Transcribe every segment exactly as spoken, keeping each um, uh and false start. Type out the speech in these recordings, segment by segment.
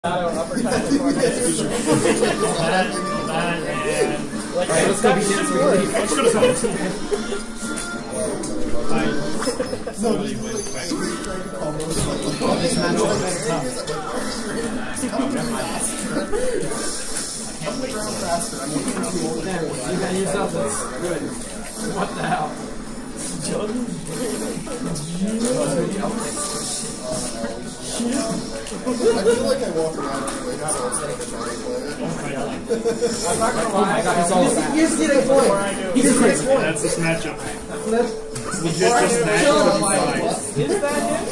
Alright, let's go be dancing. Let's go to something. You got yourself this. Good. What the hell? I feel like I walk around anyway, so it's like a funny play. I'm not gonna lie, I got his all back. You just get a point. You just get a point. That's this matchup. Flip. Legit this matchup. Is that him?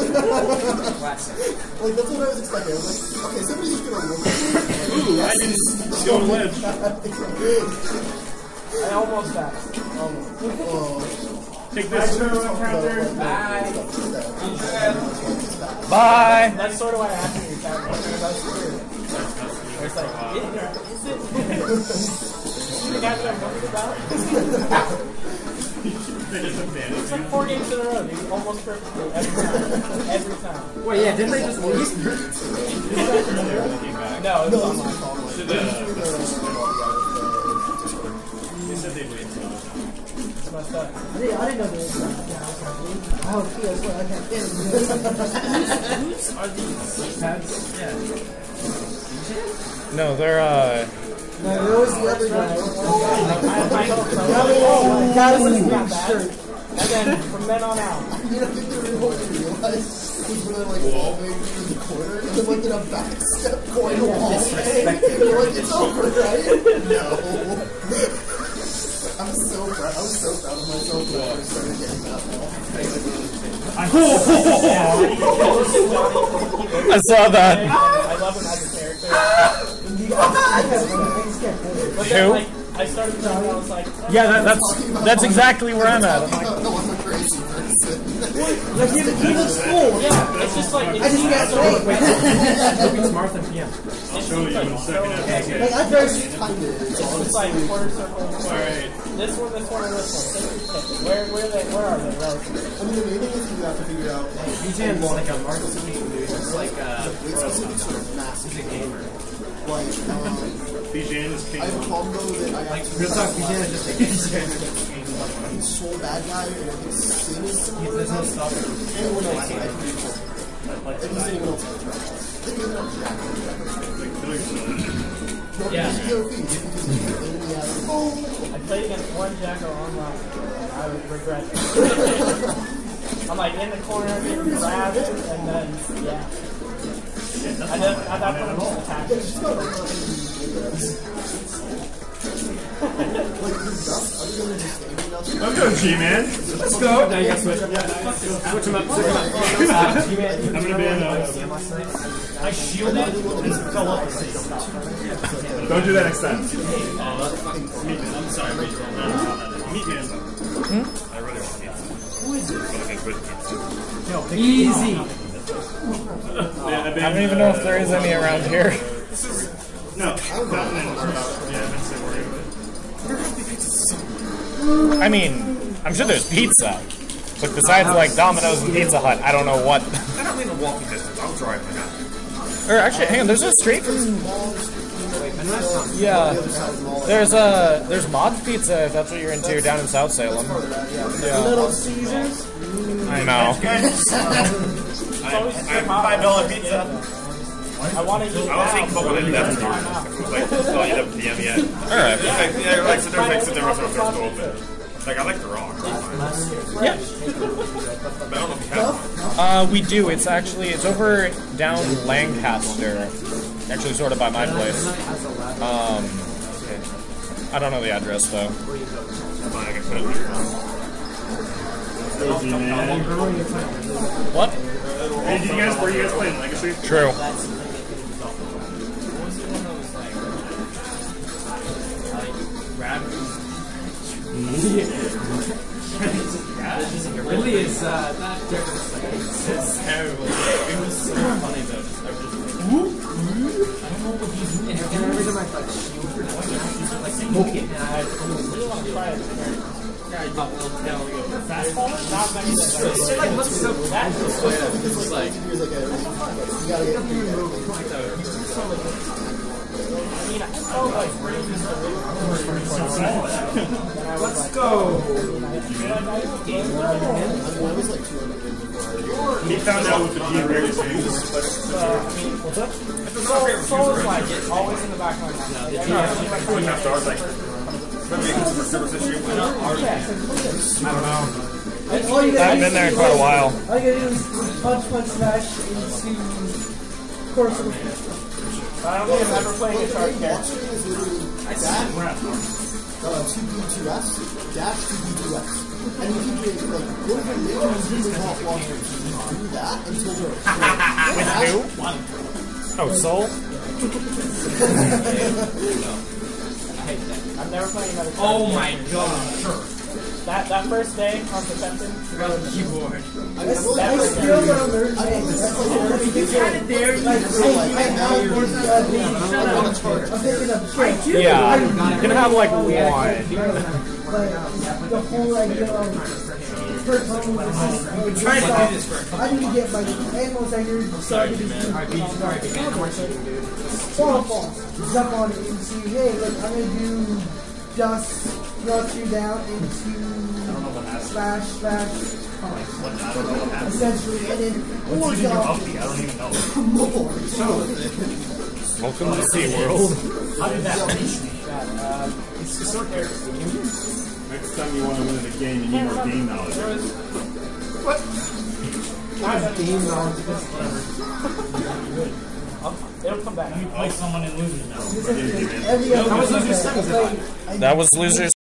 Like, that's what I was expecting. I was like, okay, somebody's just gonna look at me. Ooh, I didn't steal a ledge. I almost passed. Almost. Oh. Take this. Bye. Bye. That's sort of why I asked you to tap me, because I was curious. It's like, is it? Is it? The guy that I'm worried about? It's like four games in a row, dude. Almost perfectly. Every time. Every time. Wait, yeah, didn't they just lose? No, it was on my fault. They said they waited. It's messed up. I didn't, I didn't know there was that. I hope he was I can't get him. Are these pads? Yeah. No, they're uh. No, there was the other guy. Oh, That was not his bad. shirt. And then from then on out. You know, I think the real thing you realize was when I like wallbang in the corner and then like in a back step going wall. You're like, it's over, right? No. I'm so proud. I was so proud of myself when I first started getting that ball. I saw that. I love him as a character. But then, Who? like, I started playing and I was like, oh, Yeah, that, that's that's exactly where I'm at. I'm like, No, I'm a crazy person. Like, he, he looks cool. yeah, it's just like, it's I just got so straight. quick. It's Martha P M. I'll show you in a second after this Like, I first. Kind of is, It's just honestly. like quarter circle. Alright. This one, this one, and this one. Take your pick. Where, where, they, where are they relatively? I mean, the main thing is you have to figure out like B J is like a Marcus King, dude. It's like, uh, weight specific sort of massive he's a gamer. like um B J is king. I have a combo that I Like, actually real talk, B J is just a gamer. he's so bad guy and I think Sin is similar. There's no stopping. Anyone else I can do for at least anyone else I can try. I think even on Jack. No, Yeah. he's P O V just because he's an enemy out of oh I played against one Jacko online. I would regret it. I'm like in the corner, getting grabbed, and then, yeah. I did, at that point, I'm just attacking. like the dust other than just aiming out the Let's go, G-Man. Let's go. Now you gotta switch. Switch him up. Switch him up. I'm gonna be in uh, I shielded and fell up. don't do that next time. I'm sorry, Meatman. Hmm? I really want pizza. Who is it? Easy. I don't even know if there is any around here. No, Continental. Yeah, I've been so worried about it. I mean, I'm sure there's pizza, but besides like Domino's and Pizza Hut, I don't know what. I don't mean a walking distance. I'll drive my guy. Or actually, hang on, there's a straight from. Yeah, there's a there's Mod's Pizza if that's what you're into down in South Salem. Yeah. Little Caesars. I know. I have five dollar pizza. I want to eat I was now. thinking about what that's like, oh, you haven't P M yet. All right. Like, yeah, like, so there's like, so there was no first open. Like, I like the raw. Yeah. But I don't know if you have. Uh, we do. It's actually it's over down Lancaster. Actually, sort of by my place. Um, I don't know the address though. Fine, I can put it there. What? Hey, did you guys, were you guys playing Legacy? True. It really is uh, not different. It's terrible. It was so funny though. Just like, just whoop, whoop. I don't know what he's doing. And every time I like shield for like, he's like smoking, and I I really want to try it. Fastball? Not many that It like looks so bad. It's like, here's like a, you gotta get, you gotta I mean, I felt like Let's go. I was like two hundred. He found out what the G rarely changes. I mean, what's up? Soul, Soul is like always in the back of my mind. Like, every time I Two and a half stars, like, maybe it's for service issue. I don't know. All you gotta I've been there quite a while. All you gotta do is punch, punch, smash into course. I don't think I'm ever playing Guitar Hero. Watching is literally dash, uh, two B two S, dash two B two S. And you keep doing, like, what if you're making these off launchers? You do that until they're With who? Oh, Soul? I'm never playing another Guitar Oh Hero. my god. That, that first day on Perception, Forgot the keyboard. I still, I still don't understand. You had it there. Like, I have more than a big shut up. I'm picking up shit. Yeah, you can have like one. But the whole idea of per home was Trying to do this for a I need to get my animals out here started to fall, fall. Jump on it and see, hey, look, I'm going to do dust, rush you down into slash, slash, essentially, and then What's or using your dog. Buffy? I don't even know. Welcome to SeaWorld. how did that reach me? Uh, it's just sort of Next time you want to win the game, you need more game knowledge. There was what? Game knowledge. It'll come back. Play someone and lose it now. Every other I was losing I seconds. play- I That was Losers